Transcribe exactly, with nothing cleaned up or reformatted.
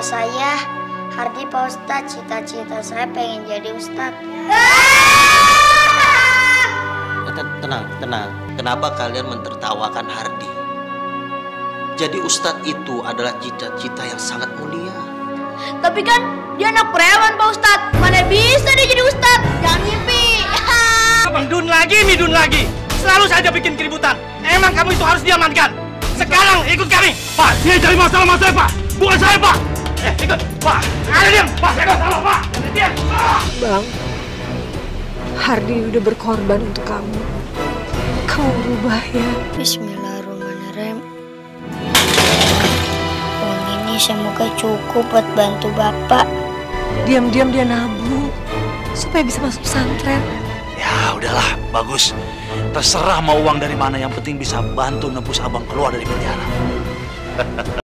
saya Hardi Pak Ustadz, cita-cita saya pengen jadi Ustadz. Tenang, tenang. Kenapa kalian mentertawakan Hardi? Jadi Ustadz itu adalah cita-cita yang sangat mulia. Tapi kan dia anak preman Pak Ustadz. Mana bisa dia jadi Ustadz? Jangan ngimpi. Bang Dun lagi, Midun lagi. Selalu saja bikin keributan. Emang kamu itu harus diamankan. Sekarang ikut kami. Pak, dia cari masalah sama saya, Pak. Bukan saya, Pak. Eh, ikut. Pak, ada diam. Pak, saya nggak salah, Pak. Diam. Bang, Hardi udah berkorban untuk kamu. Kamu berubah ya. Bismillahirrahmanirrahim. Uang ini semoga cukup buat bantu Bapak. Diam-diam dia nabung supaya bisa masuk pesantren. Ya udahlah, bagus. Terserah mau uang dari mana, yang penting bisa bantu nebus abang keluar dari penjara.